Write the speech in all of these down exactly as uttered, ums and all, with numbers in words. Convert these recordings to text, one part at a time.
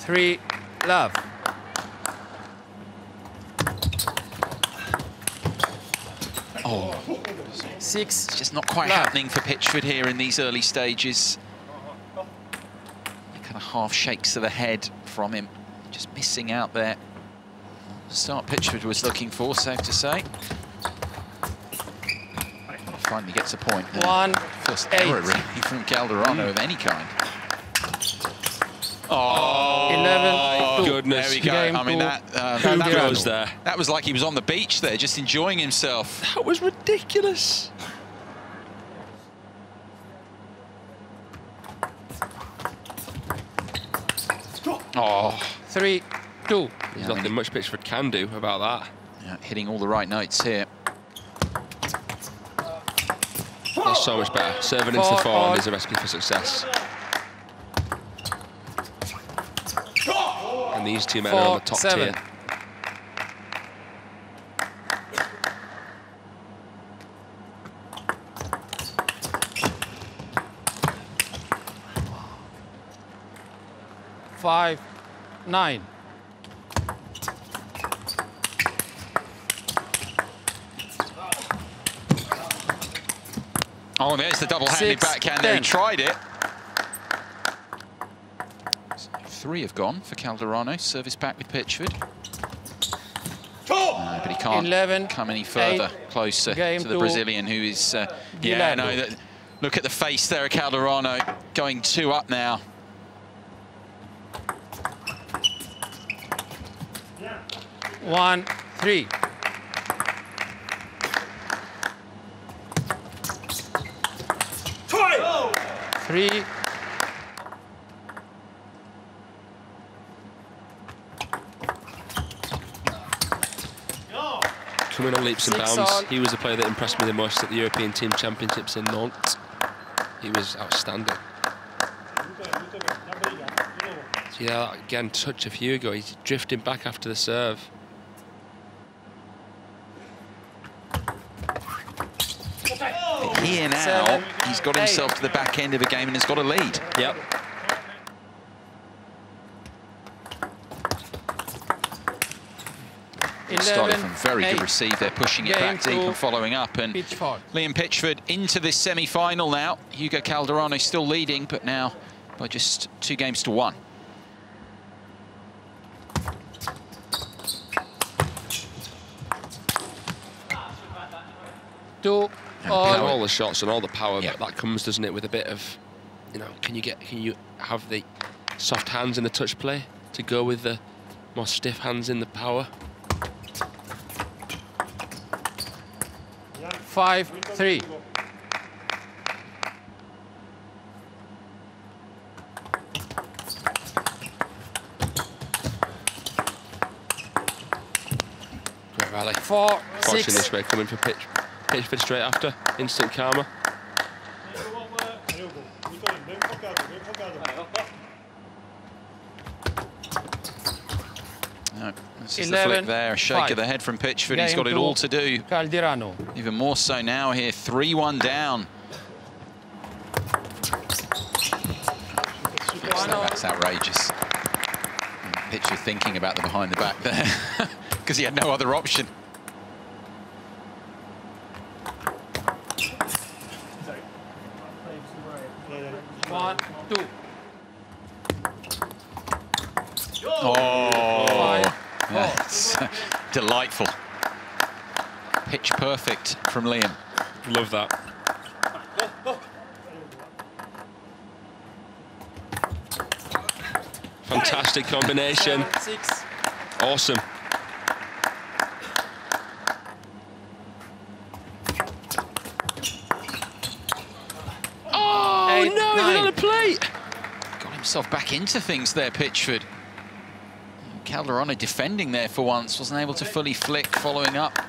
three, love. Oh, Six, it's just not quite love. happening for Pitchford here in these early stages. He kind of half shakes to the head from him, just missing out there. The start Pitchford was looking for, safe to say. Finally gets a point there. One, First eight. error really from Calderano Mm. of any kind. Oh, eleven, two. Goodness. There we go. Game I mean, two. that, uh, Who that, goes was, there? that was like he was on the beach there, just enjoying himself. That was ridiculous. Oh, Three, two. There's Yeah, I nothing mean- much Pitchford can do about that. yeah, hitting all the right notes here. That's so much better. Serving into the Four, forehand four. is a recipe for success. And these two men are on the top Four, seven. tier. Five, nine. Oh, there's the double-handed Six, backhand there. He ten. tried it. Three have gone for Calderano. Service back with Pitchford. No, but he can't eleven, come any further eight. closer Game to the two. Brazilian, who is... Uh, yeah, Guilherme. no, that, look at the face there of Calderano, going two up now. One, three. Three, Coming on leaps and Six bounds. all. He was the player that impressed me the most at the European Team Championships in Nantes. He was outstanding. So yeah, again, touch of Hugo. He's drifting back after the serve. Here now, Seven, he's got himself to the back end of a game and has got a lead. Yep. Started eleven, from very eight. good receive there, pushing it Game back deep two. and following up. And Pitchford. Liam Pitchford into this semi-final now. Hugo Calderano still leading, but now by just two games to one. Two, Now, all. all the shots and all the power, Yeah. but that comes, doesn't it, with a bit of, you know, can you get, can you have the soft hands in the touch play to go with the more stiff hands in the power? Five, three. Great rally. Four, Watching six. this way, coming for pitch, Pitchford straight after, instant karma. No, this is the eleven, flick there, a shake five. of the head from Pitchford. He's Game got it two. all to do. Calderano. Even more so now here, three one down. That's outrageous. Pitchford thinking about the behind the back there, because he had no other option. One, two. Oh, Five, that's delightful. Pitch perfect from Liam. Love that. Fantastic combination. Seven, six. Awesome. Oh, Eight, no, he's nine. on the plate. Got himself back into things there, Pitchford. Calderano defending there for once, wasn't able to fully flick, following up.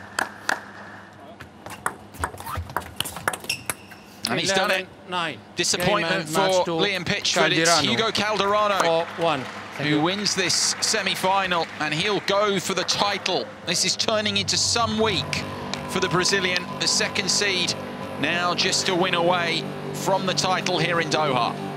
And he's done it. Nine. Disappointment Game, for uh, match to Liam Pitchford. It's Calderano. Hugo Calderano Four, one. Thank who you. wins this semi-final, and he'll go for the title. This is turning into some week for the Brazilian, the second seed, now just a win away from the title here in Doha.